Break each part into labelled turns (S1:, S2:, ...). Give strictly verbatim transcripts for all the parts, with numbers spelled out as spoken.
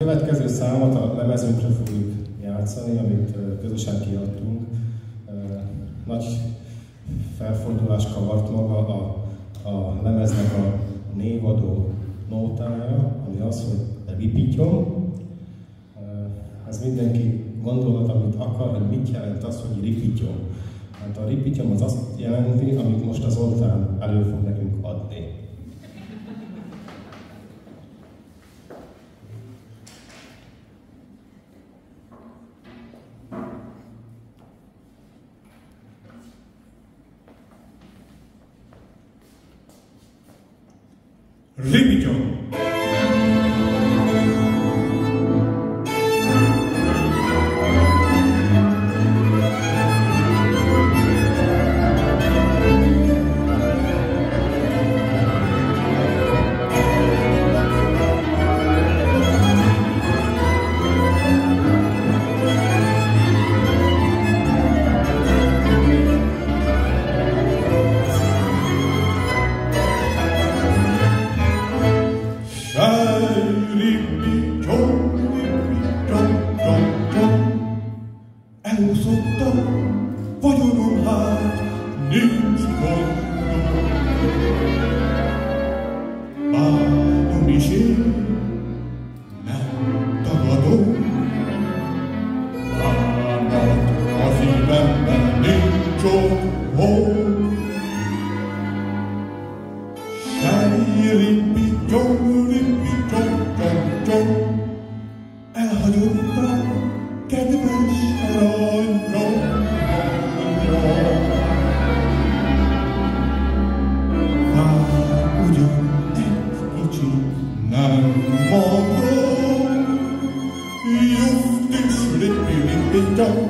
S1: következő számot a lemezünkre fogjuk játszani, amit közösen kiadtunk. Nagy felfordulást kavart maga a, a lemeznek a névadó nótája, ami az, hogy ripityon. Ez mindenki gondolat, amit akar, hogy mit jelent az, hogy ripityon. Hát a ripityon az azt jelenti, amit most az Zoltán elő fog nekünk adni.
S2: Ripityon! Elúszottam, vagyonom hát, nincs gondom. Bánom is én, nem tagadom. Bánat a szívemben nincs otthon. Sej, ripityon, ripityon, tyon, tyon. Elhagyottam, kedves aranyom, vár ugyan egy kicsit, nem magam, just is rippi-rippi-tom.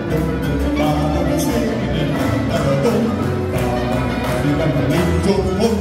S2: Don't